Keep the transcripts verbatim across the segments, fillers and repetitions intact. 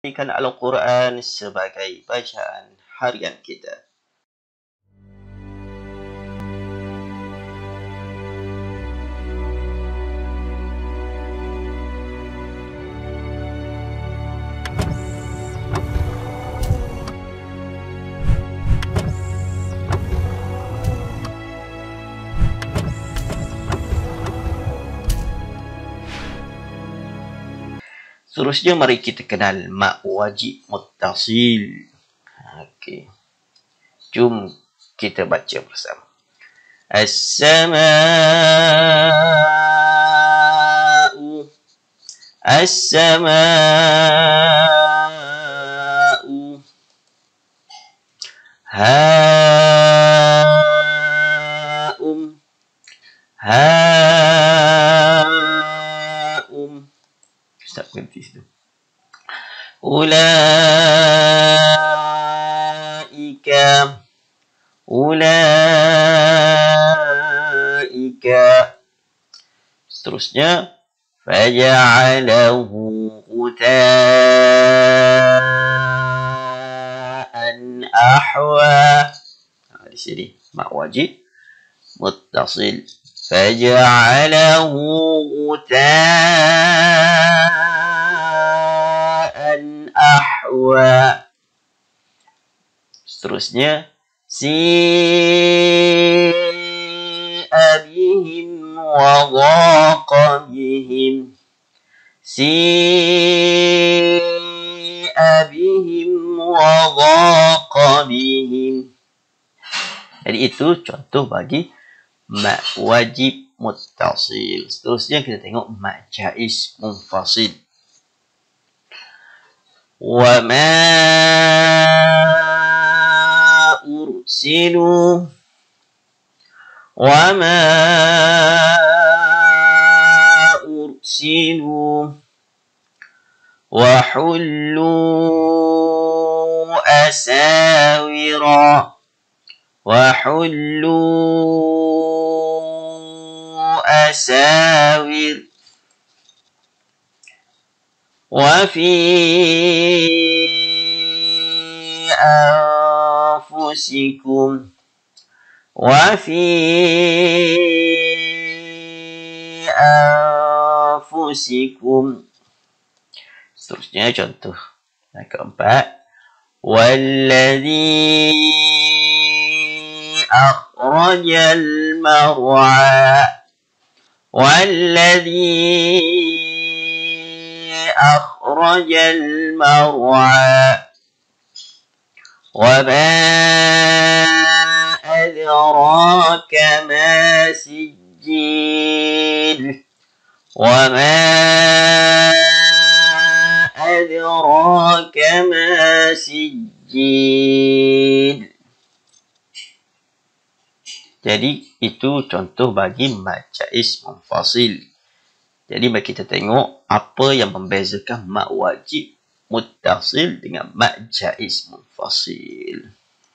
Jadikan Al-Quran sebagai bacaan harian kita. Seterusnya, mari kita kenal mak wajib muttasil. Okey. Jom kita baca bersama. As-sama'u. As-sama'u. Ha'um. Ha'um. Ustaz berhenti situ. Ulaika. Ulaika. Seterusnya. Faja'alahu ghuta'an ahwa. Nah, di sini. Mak wajib. Muttasil. Faja'alahu ghuta'an ahwa. Seterusnya, si'a bihim wa dhaqa bihim. Si'a bihim wa dhaqa bihim. Jadi itu contoh bagi mak wajib muttasil. Seterusnya kita tengok mak jaiz munfasil. Wa ma ursilu. Wa ma ursilu. Wa hullu asawira. Wa hullu asawir. Wa fi anfusikum. Wa fi anfusikum. Seterusnya contoh yang keempat. Walladhi akhrajal mar'a. والذي أخرج المرعى وما أدراك ما سجين وما أدراك ما سجين. Jadi, itu contoh bagi mak jaiz munfasil. Jadi, mari kita tengok apa yang membezakan mak wajib muttasil dengan mak jaiz munfasil.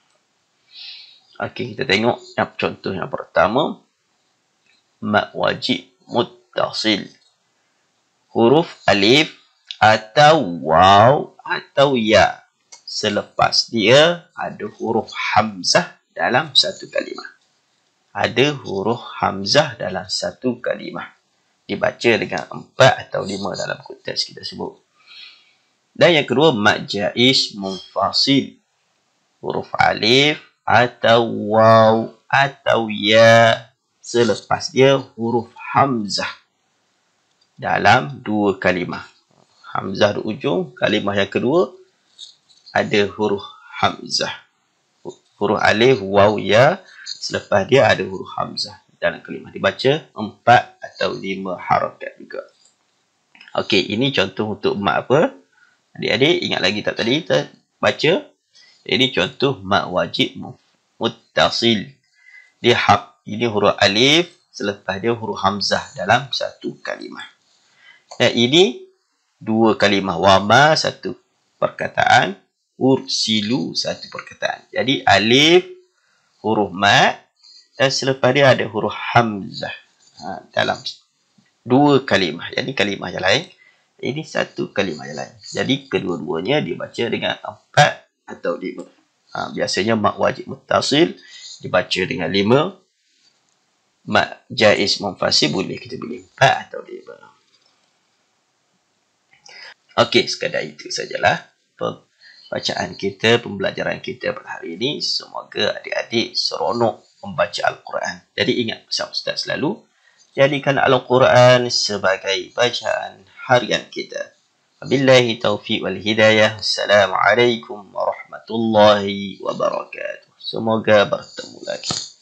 Okey, kita tengok yang contoh yang pertama. Mak wajib muttasil. Huruf alif atau waw atau ya. Selepas dia ada huruf hamzah dalam satu kalimah. Ada huruf hamzah dalam satu kalimah. Dibaca dengan empat atau lima dalam konteks kita sebut. Dan yang kedua, mak jaiz munfasil. Huruf alif atau waw atau ya. Selepas dia huruf hamzah dalam dua kalimah. Hamzah di ujung, kalimah yang kedua ada huruf hamzah. Huruf alif, waw, ya. Selepas dia ada huruf hamzah dalam kalimah. Dibaca empat atau lima harakat juga. Okey, ini contoh untuk mak apa? Adik-adik ingat lagi tak tadi kita baca? Ini contoh mak wajib muttasil. Dia hak. Ini huruf alif. Selepas dia huruf hamzah dalam satu kalimah. Dan ini dua kalimah. Wama satu perkataan. Ursilu satu perkataan. Jadi alif, huruf mat, dan selepas dia ada huruf hamzah ha, dalam dua kalimah. Jadi kalimah yang lain Ini satu kalimah yang lain. Jadi kedua-duanya dibaca dengan empat atau lima. Ha, biasanya mak wajib muttasil dibaca dengan lima. Mak jaiz munfasil boleh kita pilih empat atau lima. Okey, sekadar itu sajalah bacaan kita, pembelajaran kita pada hari ini. Semoga adik-adik seronok membaca Al-Quran. Jadi ingat pesan Ustaz selalu, jadikan Al-Quran sebagai bacaan harian kita. Wabillahi taufiq wal hidayah. Assalamualaikum warahmatullahi wabarakatuh. Semoga bertemu lagi.